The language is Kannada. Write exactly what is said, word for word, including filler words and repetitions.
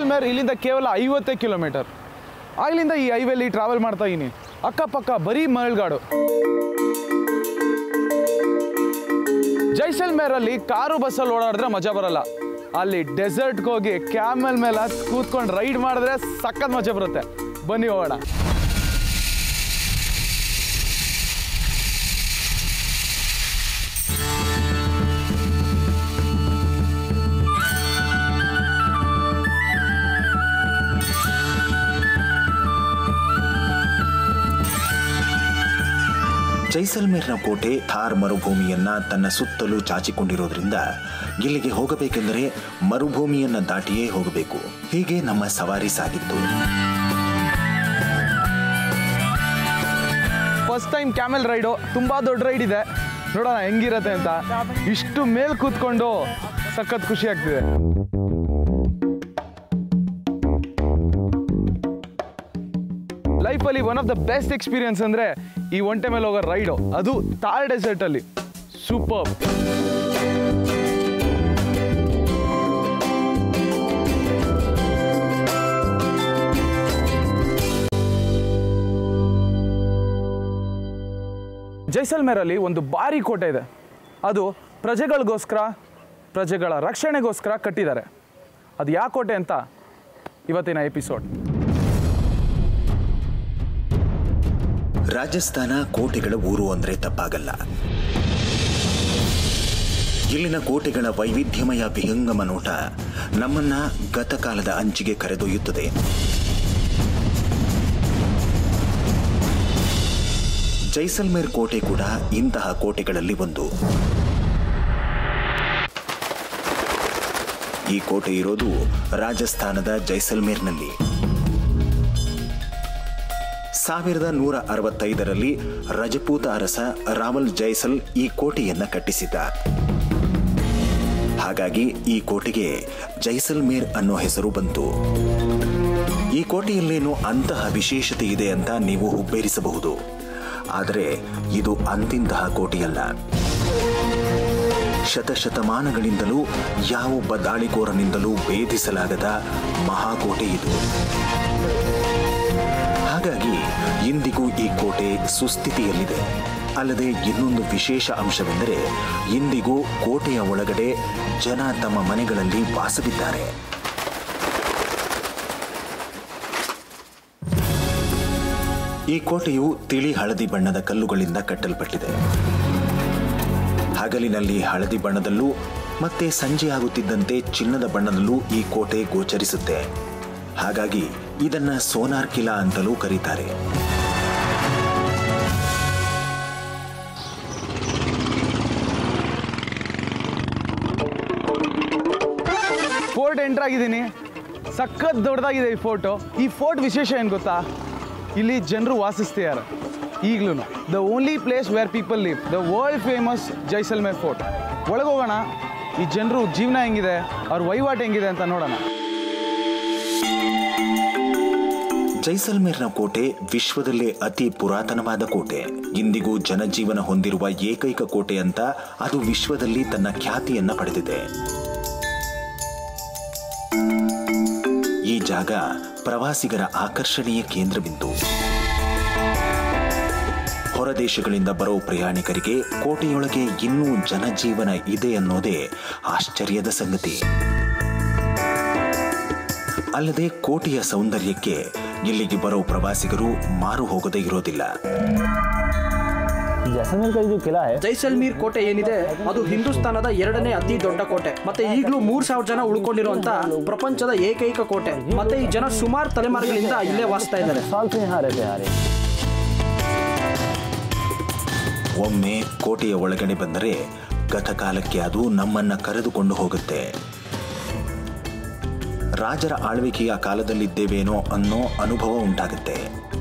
ಜೈಸಲ್ಮೇರ್ ಇಲ್ಲಿಂದ ಕೇವಲ ಐವತ್ತೇ ಕಿಲೋಮೀಟರ್. ಆಗ್ಲಿಂದ ಈ ಹೈವೇಲಿ ಟ್ರಾವೆಲ್ ಮಾಡ್ತಾ ಇದೀನಿ. ಅಕ್ಕಪಕ್ಕ ಬರೀ ಮರಳುಗಾಡು. ಜೈಸಲ್ಮೇರಲ್ಲಿ ಕಾರು ಬಸ್ಸಲ್ಲಿ ಓಡಾಡಿದ್ರೆ ಮಜಾ ಬರಲ್ಲ. ಅಲ್ಲಿ ಡೆಸರ್ಟ್ಗೆ ಹೋಗಿ ಕ್ಯಾಮೆಲ್ ಮೇಲೆ ಕೂತ್ಕೊಂಡು ರೈಡ್ ಮಾಡಿದ್ರೆ ಸಖತ್ ಮಜಾ ಬರುತ್ತೆ. ಬನ್ನಿ ಹೋಗೋಣ. ಜೈಸಲ್ಮೇರ್ನ ಕೋಟೆ ಥಾರ್ ಮರುಭೂಮಿಯನ್ನ ತನ್ನ ಸುತ್ತಲೂ ಚಾಚಿಕೊಂಡಿರೋದ್ರಿಂದ ಇಲ್ಲಿಗೆ ಹೋಗಬೇಕೆಂದರೆ ಮರುಭೂಮಿಯನ್ನ ದಾಟಿಯೇ ಹೋಗಬೇಕು. ಹೀಗೆ ನಮ್ಮ ಸವಾರಿ ಸಾಗಿತ್ತು. First time camel ride. ತುಂಬಾ ದೊಡ್ಡ ರೈಡ್ ಇದೆ, ನೋಡೋಣ ಹೆಂಗಿರತ್ತೆ ಅಂತ. ಇಷ್ಟು ಮೇಲ್ ಕೂತ್ಕೊಂಡು ಸಖತ್ ಖುಷಿ ಆಗ್ತಿದೆ. ಲೈಫಲ್ಲಿ one of the best experience ಅಂದರೆ ಈ ಒಂಟೆ ಮೇಲೆ ಹೋಗೋ ರೈಡು, ಅದು ಥಾರ್ ಡೆಸರ್ಟಲ್ಲಿ. ಸೂಪರ್. ಜೈಸಲ್ಮೇರಲ್ಲಿ ಒಂದು ಭಾರಿ ಕೋಟೆ ಇದೆ. ಅದು ಪ್ರಜೆಗಳಿಗೋಸ್ಕರ, ಪ್ರಜೆಗಳ ರಕ್ಷಣೆಗೋಸ್ಕರ ಕಟ್ಟಿದ್ದಾರೆ. ಅದು ಯಾವ ಕೋಟೆ ಅಂತ ಇವತ್ತಿನ ಎಪಿಸೋಡ್. ರಾಜಸ್ಥಾನ ಕೋಟೆಗಳ ಊರು ಅಂದ್ರೆ ತಪ್ಪಾಗಲ್ಲ. ಇಲ್ಲಿನ ಕೋಟೆಗಳ ವೈವಿಧ್ಯಮಯ ವಿಹಂಗಮ ನೋಟ ನಮ್ಮನ್ನ ಗತಕಾಲದ ಅಂಚಿಗೆ ಕರೆದೊಯ್ಯುತ್ತದೆ. ಜೈಸಲ್ಮೇರ್ ಕೋಟೆ ಕೂಡ ಇಂತಹ ಕೋಟೆಗಳಲ್ಲಿ ಒಂದು. ಈ ಕೋಟೆ ಇರೋದು ರಾಜಸ್ಥಾನದ ಜೈಸಲ್ಮೇರ್ನಲ್ಲಿ. ಸಾವಿರದ ನೂರ ಅರವತ್ತೈದರಲ್ಲಿ ರಜಪೂತ ಅರಸ ರಾವಲ್ ಜೈಸಲ್ ಈ ಕೋಟೆಯನ್ನ ಕಟ್ಟಿಸಿದ. ಹಾಗಾಗಿ ಈ ಕೋಟೆಗೆ ಜೈಸಲ್ಮೇರ್ ಅನ್ನೋ ಹೆಸರು ಬಂತು. ಈ ಕೋಟೆಯಲ್ಲೇನೋ ಅಂತಹ ವಿಶೇಷತೆ ಇದೆ ಅಂತ ನೀವು ಹುಬ್ಬೇರಿಸಬಹುದು. ಆದರೆ ಇದು ಅಂತಿಂತಹ ಕೋಟೆಯಲ್ಲ. ಶತಶತಮಾನಗಳಿಂದಲೂ ಯಾವೊಬ್ಬ ದಾಳಿಕೋರನಿಂದಲೂ ಭೇದಿಸಲಾಗದ ಮಹಾಕೋಟೆ ಇದು. ಹಾಗಾಗಿ ಇಂದಿಗೂ ಈ ಕೋಟೆ ಸುಸ್ಥಿತಿಯಲ್ಲಿದೆ. ಅಲ್ಲದೆ ಇನ್ನೊಂದು ವಿಶೇಷ ಅಂಶವೆಂದರೆ ಇಂದಿಗೂ ಕೋಟೆಯ ಒಳಗಡೆ ಜನ ತಮ್ಮ ಮನೆಗಳಲ್ಲಿ ವಾಸವಿದ್ದಾರೆ. ಈ ಕೋಟೆಯು ತಿಳಿ ಹಳದಿ ಬಣ್ಣದ ಕಲ್ಲುಗಳಿಂದ ಕಟ್ಟಲ್ಪಟ್ಟಿದೆ. ಹಗಲಿನಲ್ಲಿ ಹಳದಿ ಬಣ್ಣದಲ್ಲೂ ಮತ್ತೆ ಸಂಜೆ ಆಗುತ್ತಿದ್ದಂತೆ ಚಿನ್ನದ ಬಣ್ಣದಲ್ಲೂ ಈ ಕೋಟೆ ಗೋಚರಿಸುತ್ತೆ. ಹಾಗಾಗಿ ಇದನ್ನ ಸೋನಾರ್ ಕಿಲಾ ಅಂತಲೂ ಕರೀತಾರೆ. ಫೋರ್ಟ್ ಎಂಟರ್ ಆಗಿದ್ದೀನಿ. ಸಖತ್ ದೊಡ್ಡದಾಗಿದೆ ಈ ಫೋರ್ಟು. ಈ ಫೋರ್ಟ್ ವಿಶೇಷ ಏನು ಗೊತ್ತಾ? ಇಲ್ಲಿ ಜನರು ವಾಸಿಸ್ತಿದ್ದಾರೆ ಈಗಲೂ. The only place where people live, the world famous Jaisalmer fort. ಒಳಗೋಗೋಣ, ಈ ಜನರು ಜೀವನ ಹೆಂಗಿದೆ, ಅವ್ರ ವಹಿವಾಟು ಹೆಂಗಿದೆ ಅಂತ ನೋಡೋಣ. ಜೈಸಲ್ಮೇರ್ನ ಕೋಟೆ ವಿಶ್ವದಲ್ಲೇ ಅತಿ ಪುರಾತನವಾದ ಕೋಟೆ. ಇಂದಿಗೂ ಜನಜೀವನ ಹೊಂದಿರುವ ಏಕೈಕ ಕೋಟೆ ಅಂತ ಅದು ವಿಶ್ವದಲ್ಲಿ ತನ್ನ ಖ್ಯಾತಿಯನ್ನ ಪಡೆದಿದೆ. ಈ ಜಾಗ ಪ್ರವಾಸಿಗರ ಆಕರ್ಷಣೀಯ ಕೇಂದ್ರಬಿಂದು. ಹೊರದೇಶಗಳಿಂದ ಬರೋ ಪ್ರಯಾಣಿಕರಿಗೆ ಕೋಟೆಯೊಳಗೆ ಇನ್ನೂ ಜನಜೀವನ ಇದೆ ಅನ್ನೋದೇ ಆಶ್ಚರ್ಯದ ಸಂಗತಿ. ಅಲ್ಲದೆ ಕೋಟೆಯ ಸೌಂದರ್ಯಕ್ಕೆ ಇಲ್ಲಿಗೆ ಬರೋ ಪ್ರವಾಸಿಗರು ಮಾರು ಹೋಗದೇ ಇರೋದಿಲ್ಲ. ಜೈಸಲ್ಮೇರ್ ಕೋಟೆ ಏನಿದೆ ಅದು ಹಿಂದೂಸ್ತಾನದ ಎರಡನೇ ಅತಿ ದೊಡ್ಡ ಕೋಟೆ. ಮತ್ತೆ ಈಗಲೂ ಮೂರ್ ಸಾವಿರ ಜನ ಉಳ್ಕೊಂಡಿರುವಂತ ಪ್ರಪಂಚದ ಏಕೈಕ ಕೋಟೆ. ಮತ್ತೆ ಈ ಜನ ಸುಮಾರು ತಲೆಮಾರುಗಳಿಂದ ಇಲ್ಲೇ ವಾಸಿಸ್ತಾ ಇದ್ದಾರೆ. ಒಮ್ಮೆ ಕೋಟೆಯ ಒಳಗಡೆ ಬಂದರೆ ಗತಕಾಲಕ್ಕೆ ಅದು ನಮ್ಮನ್ನ ಕರೆದುಕೊಂಡು ಹೋಗುತ್ತೆ. ರಾಜರ ಆಳ್ವಿಕೆಯ ಕಾಲದಲ್ಲಿದ್ದೇವೇನೋ ಅನ್ನೋ ಅನುಭವ ಉಂಟಾಗುತ್ತೆ.